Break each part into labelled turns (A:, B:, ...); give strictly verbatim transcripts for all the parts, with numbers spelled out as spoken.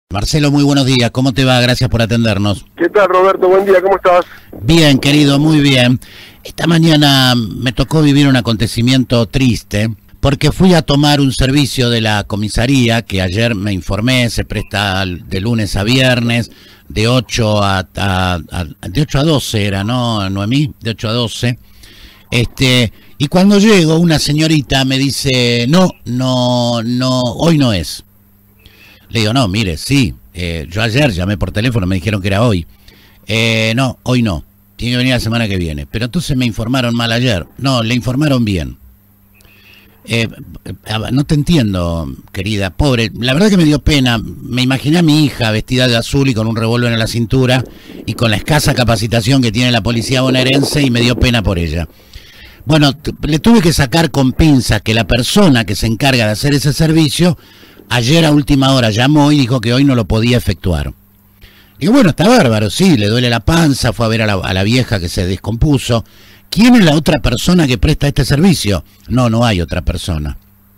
A: Marcelo, muy buenos días. ¿Cómo te va? Gracias por atendernos.
B: ¿Qué tal, Roberto? Buen día, ¿cómo estás?
A: Bien, querido, muy bien. Esta mañana me tocó vivir un acontecimiento triste porque fui a tomar un servicio de la comisaría que ayer me informé, se presta de lunes a viernes, de ocho a, a, a, de ocho a doce era, ¿no, Noemí? De ocho a doce. Este, y cuando llego, una señorita me dice, no, no, no, hoy no es. Le digo, no, mire, sí, eh, yo ayer llamé por teléfono, me dijeron que era hoy. Eh, no, hoy no, tiene que venir la semana que viene. Pero entonces me informaron mal ayer. No, le informaron bien. Eh, no te entiendo, querida, pobre. La verdad que me dio pena. Me imaginé a mi hija vestida de azul y con un revólver en la cintura y con la escasa capacitación que tiene la policía bonaerense y me dio pena por ella. Bueno, le tuve que sacar con pinzas que la persona que se encarga de hacer ese servicio ayer a última hora llamó y dijo que hoy no lo podía efectuar. Digo, bueno, está bárbaro, sí, le duele la panza, fue a ver a la, a la vieja que se descompuso. ¿Quién es la otra persona que presta este servicio? No, no hay otra persona.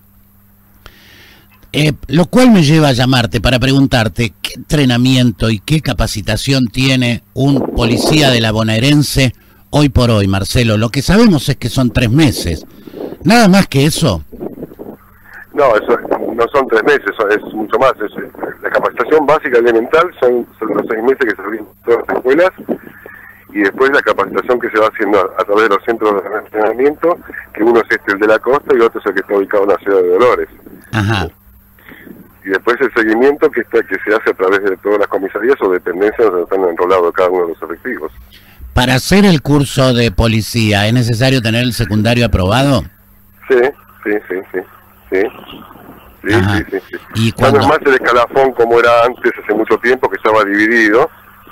A: Eh, lo cual me lleva a llamarte para preguntarte qué entrenamiento y qué capacitación tiene un policía de la bonaerense hoy por hoy, Marcelo. Lo que sabemos es que son tres meses. ¿Nada más que eso?
B: No, eso no son tres meses, es mucho más. Es, la capacitación básica elemental son, son los seis meses que se abren todas las escuelas, y después la capacitación que se va haciendo a, a través de los centros de entrenamiento, que uno es este, el de la costa, y otro es el que está ubicado en la ciudad de Dolores.
A: Ajá.
B: Y después el seguimiento que está que se hace a través de todas las comisarías o dependencias donde están enrolados cada uno de los efectivos.
A: Para hacer el curso de policía, ¿es necesario tener el secundario aprobado?
B: Sí, sí, sí, sí. Sí, sí, sí, sí, sí.
A: ¿Y
B: cuando
A: cuando...
B: no es más el escalafón como era antes, hace mucho tiempo, que estaba dividido,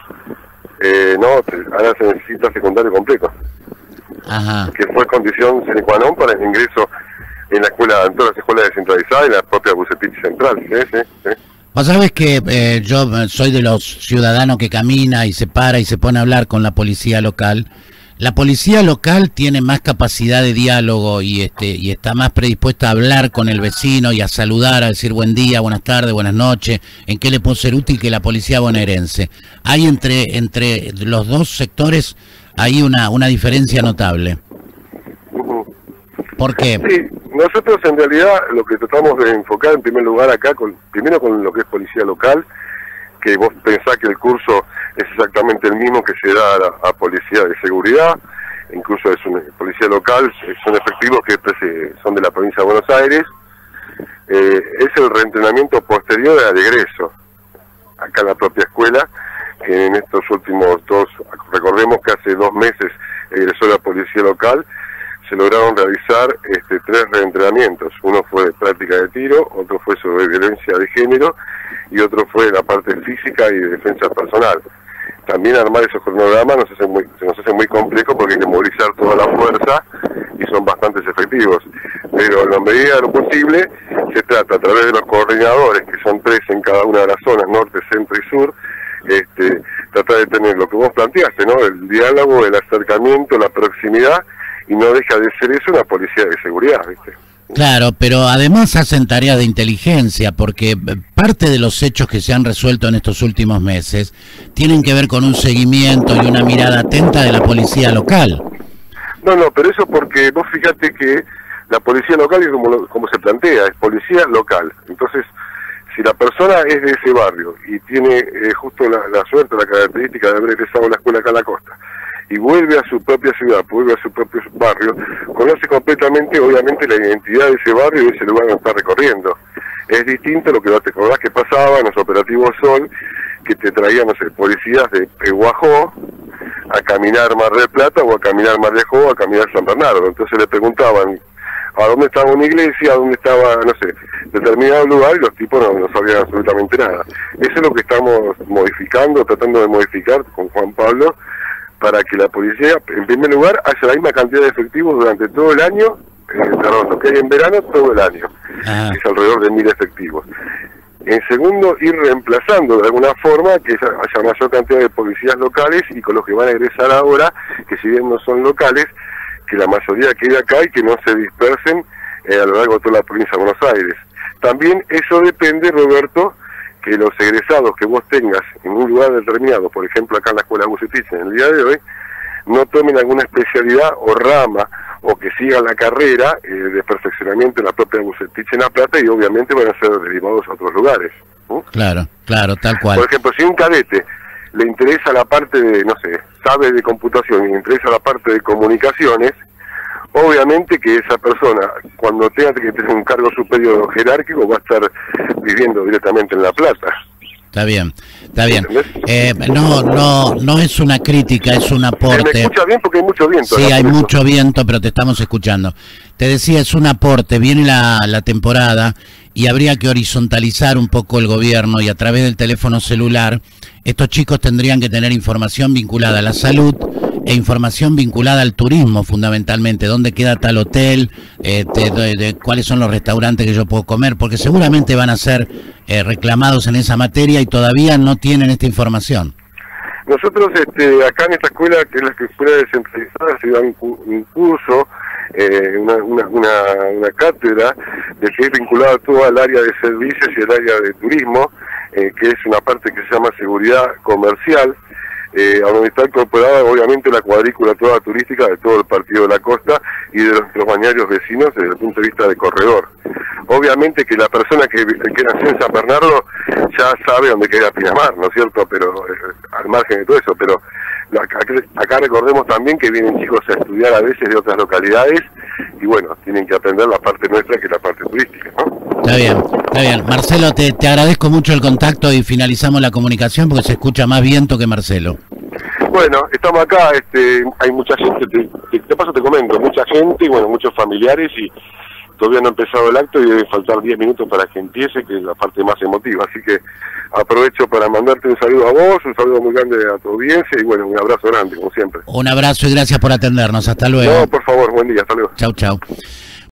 B: eh, no, ahora se necesita secundario completo.
A: Ajá.
B: Que fue condición sine qua non para el ingreso en la escuela, en todas las escuelas descentralizadas y la propia Bucetich Central. Sí, sí, sí.
A: Vos sabés que eh, yo soy de los ciudadanos que camina y se para y se pone a hablar con la policía local. La policía local tiene más capacidad de diálogo y este y está más predispuesta a hablar con el vecino y a saludar, a decir buen día, buenas tardes, buenas noches, en qué le puedo ser útil que la policía bonaerense. Hay entre entre los dos sectores hay una una diferencia notable.
B: Uh-huh.
A: ¿Por qué?
B: Sí, nosotros en realidad lo que tratamos de enfocar en primer lugar acá, con primero con lo que es policía local, que vos pensás que el curso es exactamente el mismo que se da a, a policía de seguridad, incluso es un policía local, son efectivos que son de la provincia de Buenos Aires, eh, es el reentrenamiento posterior al egreso, acá en la propia escuela, que en estos últimos dos, recordemos que hace dos meses egresó la policía local, se lograron realizar este, tres reentrenamientos. Uno fue de práctica de tiro, otro fue sobre violencia de género y otro fue la parte física y de defensa personal. También armar esos cronogramas nos hace muy, se nos hace muy complejo porque hay que movilizar toda la fuerza y son bastantes efectivos. Pero en la medida de lo posible se trata a través de los coordinadores, que son tres en cada una de las zonas, norte, centro y sur, este, tratar de tener lo que vos planteaste, ¿no? El diálogo, el acercamiento, la proximidad, y no deja de ser eso una policía de seguridad, ¿viste?
A: Claro, pero además hacen tareas de inteligencia, porque parte de los hechos que se han resuelto en estos últimos meses tienen que ver con un seguimiento y una mirada atenta de la policía local.
B: No, no, pero eso porque vos fíjate que la policía local es como, como se plantea, es policía local. Entonces, si la persona es de ese barrio y tiene eh, justo la, la suerte, la característica de haber egresado a la escuela acá en la costa, y vuelve a su propia ciudad, vuelve a su propio barrio, conoce completamente, obviamente, la identidad de ese barrio y de ese lugar donde está recorriendo. Es distinto a lo que te acordás que pasaba en los operativos Sol, que te traían, no sé, policías de Pehuajó a caminar Mar del Plata o a caminar Mar de Ajó, a caminar San Bernardo. Entonces le preguntaban a dónde estaba una iglesia, a dónde estaba, no sé, determinado lugar, y los tipos no, no sabían absolutamente nada. Eso es lo que estamos modificando, tratando de modificar con Juan Pablo, para que la policía, en primer lugar, haya la misma cantidad de efectivos durante todo el año, eh, perdón, lo que hay en verano, todo el año, ah. es alrededor de mil efectivos. En segundo, ir reemplazando de alguna forma que haya mayor cantidad de policías locales, y con los que van a egresar ahora, que si bien no son locales, que la mayoría quede acá y que no se dispersen eh, a lo largo de toda la provincia de Buenos Aires. También eso depende, Roberto, que los egresados que vos tengas en un lugar determinado, por ejemplo acá en la Escuela Bucetich en el día de hoy, no tomen alguna especialidad o rama, o que sigan la carrera eh, de perfeccionamiento en la propia Bucetich en La Plata, y obviamente van a ser derivados a otros lugares. ¿no?
A: Claro, claro, tal cual.
B: Por ejemplo, si un cadete le interesa la parte de, no sé, sabe de computación y le interesa la parte de comunicaciones, obviamente que esa persona, cuando tenga que tener un cargo superior jerárquico, va a estar viviendo directamente en La Plata.
A: Está bien, está bien. Eh, no, no, no es una crítica, es un aporte.
B: ¿Me escucha bien? Porque hay mucho viento.
A: Sí, hay mucho viento, pero te estamos escuchando. Te decía, es un aporte, viene la, la temporada y habría que horizontalizar un poco el gobierno, y a través del teléfono celular, estos chicos tendrían que tener información vinculada a la salud e información vinculada al turismo, fundamentalmente, dónde queda tal hotel, eh, de, de, de cuáles son los restaurantes que yo puedo comer, porque seguramente van a ser eh, reclamados en esa materia y todavía no tienen esta información.
B: Nosotros este, acá en esta escuela, que es la escuela descentralizada, se da un, un curso, eh, una, una, una, una cátedra, de que es vinculada a todo el área de servicios y el área de turismo, eh, que es una parte que se llama seguridad comercial, eh, a donde está incorporada obviamente la cuadrícula toda turística de todo el partido de la costa y de nuestros balnearios vecinos desde el punto de vista de corredor. Obviamente que la persona que, que nació en San Bernardo ya sabe dónde queda Pinamar, ¿no es cierto? Pero eh, al margen de todo eso, pero acá, acá recordemos también que vienen chicos a estudiar a veces de otras localidades y bueno, tienen que aprender la parte nuestra que es la parte turística, ¿no?
A: Está bien, está bien. Marcelo, te, te agradezco mucho el contacto y finalizamos la comunicación porque se escucha más viento que Marcelo.
B: Bueno, estamos acá, este, hay mucha gente, te, te, te paso te comento, mucha gente y bueno, muchos familiares y todavía no ha empezado el acto y deben faltar diez minutos para que empiece, que es la parte más emotiva, así que aprovecho para mandarte un saludo a vos, un saludo muy grande a tu audiencia y bueno, un abrazo grande, como siempre.
A: Un abrazo y gracias por atendernos, hasta luego.
B: No, por favor, buen día, hasta luego.
A: Chau, chau.